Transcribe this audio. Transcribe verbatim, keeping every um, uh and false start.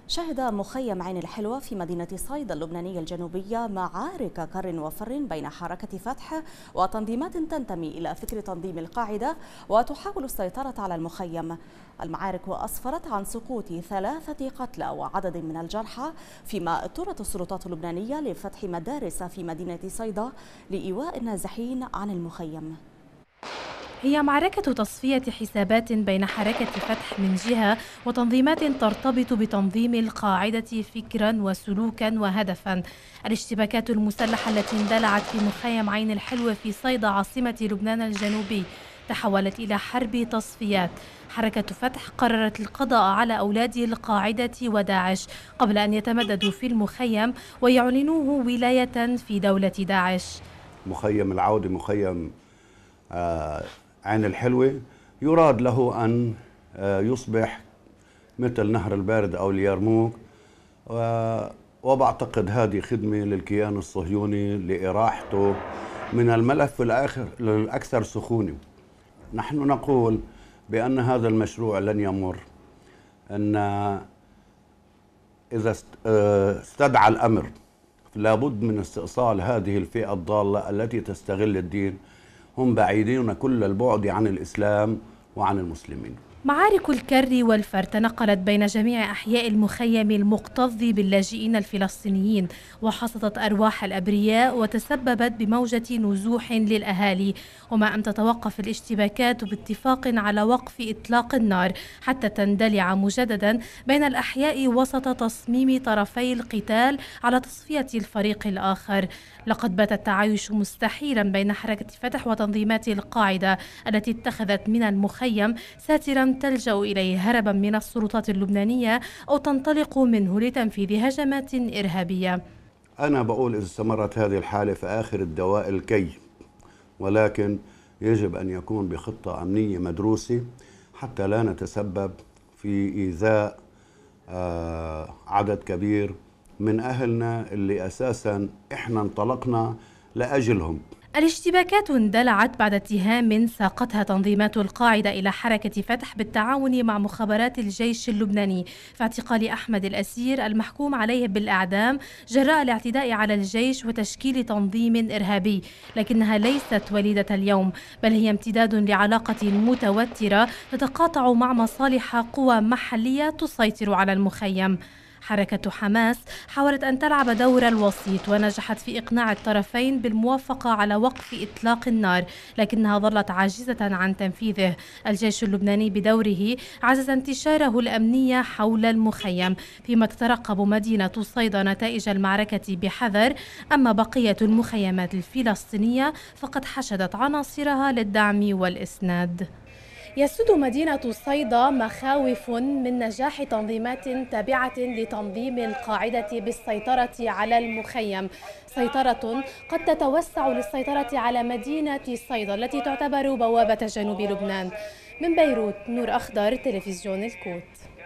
شهد مخيم عين الحلوة في مدينة صيدا اللبنانية الجنوبية معارك كر وفر بين حركة فتح وتنظيمات تنتمي إلى فكر تنظيم القاعدة وتحاول السيطرة على المخيم. المعارك أسفرت عن سقوط ثلاثة قتلى وعدد من الجرحى، فيما اضطرت السلطات اللبنانية لفتح مدارس في مدينة صيدا لإيواء النازحين عن المخيم. هي معركة تصفية حسابات بين حركة فتح من جهة وتنظيمات ترتبط بتنظيم القاعدة فكرا وسلوكا وهدفا. الاشتباكات المسلحة التي اندلعت في مخيم عين الحلوة في صيدا عاصمة لبنان الجنوبي تحولت إلى حرب تصفيات. حركة فتح قررت القضاء على أولاد القاعدة وداعش قبل أن يتمددوا في المخيم ويعلنوه ولاية في دولة داعش. مخيم العودة، مخيم آه عين الحلوة، يراد له أن آه يصبح مثل نهر البارد أو اليرموك، وبعتقد هذه خدمة للكيان الصهيوني لإراحته من الملف الآخر الأكثر سخونة. نحن نقول بأن هذا المشروع لن يمر، أن إذا استدعى الأمر لابد من استئصال هذه الفئة الضالة التي تستغل الدين. هم بعيدون كل البعد عن الإسلام وعن المسلمين. معارك الكر والفر تنقلت بين جميع أحياء المخيم المكتظ باللاجئين الفلسطينيين، وحصدت أرواح الأبرياء وتسببت بموجة نزوح للأهالي، وما أن تتوقف الاشتباكات باتفاق على وقف إطلاق النار حتى تندلع مجددا بين الأحياء وسط تصميم طرفي القتال على تصفية الفريق الآخر. لقد بات التعايش مستحيلا بين حركة فتح وتنظيمات القاعدة التي اتخذت من المخيم ساترا تلجأ إليه هربا من السلطات اللبنانية أو تنطلق منه لتنفيذ هجمات إرهابية. أنا بقول إذا استمرت هذه الحالة فآخر الدواء الكي، ولكن يجب أن يكون بخطة أمنية مدروسة حتى لا نتسبب في إيذاء عدد كبير من أهلنا اللي أساسا إحنا انطلقنا لأجلهم. الاشتباكات اندلعت بعد اتهام ساقتها تنظيمات القاعدة إلى حركة فتح بالتعاون مع مخابرات الجيش اللبناني في اعتقال أحمد الأسير المحكوم عليه بالإعدام جراء الاعتداء على الجيش وتشكيل تنظيم إرهابي، لكنها ليست وليدة اليوم، بل هي امتداد لعلاقة متوترة تتقاطع مع مصالح قوى محلية تسيطر على المخيم. حركة حماس حاولت أن تلعب دور الوسيط ونجحت في إقناع الطرفين بالموافقة على وقف إطلاق النار، لكنها ظلت عاجزة عن تنفيذه. الجيش اللبناني بدوره عزز انتشاره الأمني حول المخيم، فيما تترقب مدينة صيدا نتائج المعركة بحذر. أما بقية المخيمات الفلسطينية فقد حشدت عناصرها للدعم والإسناد. يسود مدينة صيدا مخاوف من نجاح تنظيمات تابعة لتنظيم القاعدة بالسيطرة على المخيم، سيطرة قد تتوسع للسيطرة على مدينة صيدا التي تعتبر بوابة جنوب لبنان. من بيروت، نور أخضر، تلفزيون الكوت.